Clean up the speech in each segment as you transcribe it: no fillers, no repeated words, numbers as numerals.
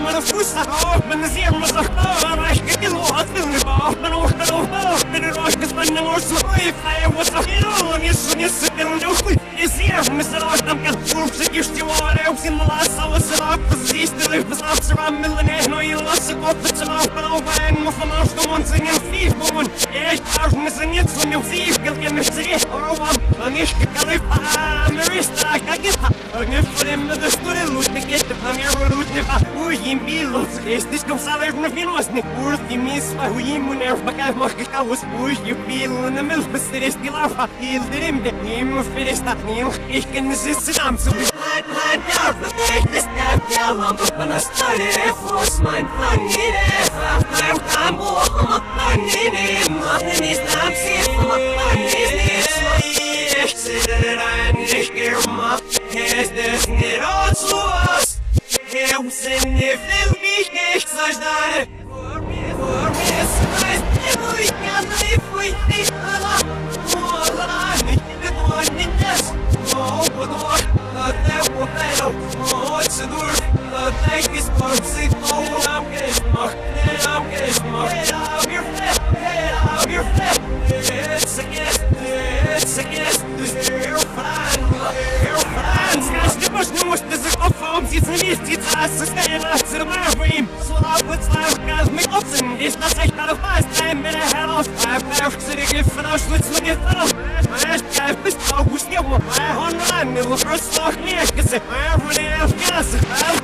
من الفوسة من الزير مزخطار رايح كيلو هاتلني بقى من وقت الوفار من الراش كسبن مرسل طيف حي وصحيرون يسو كيلو يزير مثل عدم كان وربسك يشتي واري وسين ملاسة وسلاك بزيس تلف بصاب سرام من لنهنو يلاسك وفتسلاك بلوبين مفماش كمان سنين فيه بون ايش تعرف مسنيت سني وفيه قل كم سريح وروام فنيشك كليفها مريستاك اجيبها نفر من دستور اللوت نكتب هم يرولوت نفع ويميلوت استيشكم صالح نفيلوسني ورثي ميسفا ويمونيرف بكاف مخي كاوس ويبيلو نملف بسريس دلافا يلدرم ده يمفرستا نيمخ ich kann es jetzt zusammen zu Halt auf, ich das Nerv der Lampe von der Stolle Fuß mein Plan jede Fach mein Tambo mein jede Machen ist am Sie mein ist nicht ich sitze rein ich geh mal ist es nicht aus was ich sind nicht will mich nicht verstehen vor mir ist ich kann nicht nicht das Oh, but what? That will fail. Oh, it's a door. Thank you, Sparksy. Oh, I'm getting much. I'm getting much. Head out your flip. Head out your flip. It's a guess. It's a guess. You're fine. You're fine. Скажи, можно, может, ты закопал, птица вместится, состояние на my dream. Слова слав, казмый опцин. Здесь на сайте надо time in a hell of five. City gift for those what's looking for them. Кайф без того, что я онлайн, не вопрос слов мешкасы. Everyday gas,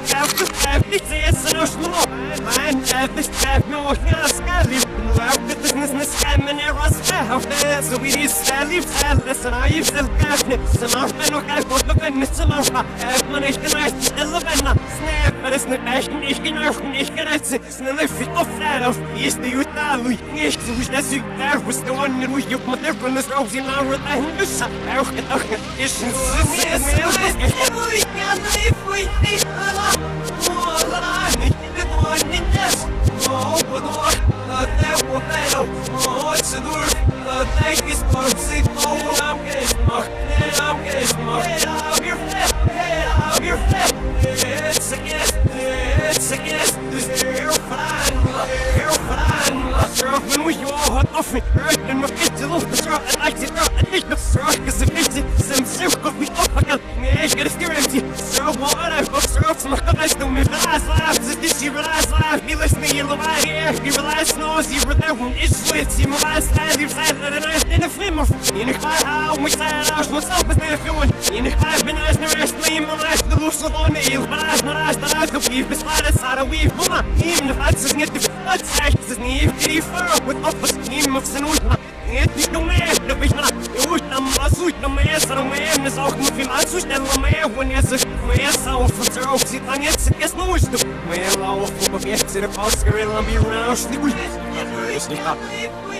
кайф летится наш лоб. Mein кайф mir auch nicht рассказывай. Läuft бизнес на скайме не расставь. So wie die Sally alles und ich selbst кайф не. Сама wenn noch кайф вот noch nicht сама. Man nicht geneigt, Stelle wenn Snap, aber das nicht echt nicht genervt, nicht gereizt. Schnell fit auf Flat auf. Ist die Utalu, nicht so wie das ich darf, was du an mir ruhig auf der von das raus in our Nussa, auch gedacht, ist ein Süßes Mehl, ich kann nicht für dich allein. Oh, allein, ich bin nur nicht das. Oh, but what? That will fail. Oh, it's a door. Thank you, Sparksy. Oh, I'm getting much. I'm getting much. Head out your flip. Head out your flip. It's a guess. It's a guess. You're fine. You're fine. Surf when we all hot off me. Right in my kids, you look the surf and I see surf and ich look surf because if it's some surf got me up again. Ich get a steer empty. Surf what I've got surf so my guys don't me realize life. This you realize life. You listen to you right here. You realize snows. You realize when it's sweet. You realize that you've said that I in a film of. In a car how we said I was myself as they're feeling. In a car been as the rest me my life the loose of on the heel. But I the weave beside us out of weave. Mama even if that's not the that's actually не with office team of Senutna. Нет, nicht nur mehr, da bin ich mal gut am Asut, noch mehr, sondern mehr, ist auch nur viel anzustellen, noch mehr, wenn sich mehr auf und auf sieht, dann jetzt ist nur du. Mehr Lauf, aber jetzt in der Ausgerät, dann wie raus, die gut ist nicht ab.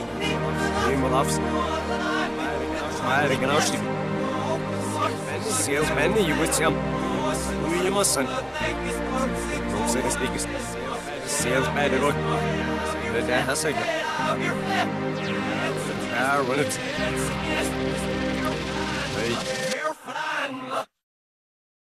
Immer aufs. Mal, genau stimmt. Sales man, you would say, you must son. Don't say this biggest. Sales man, look. Der Hasser. Ja, run it.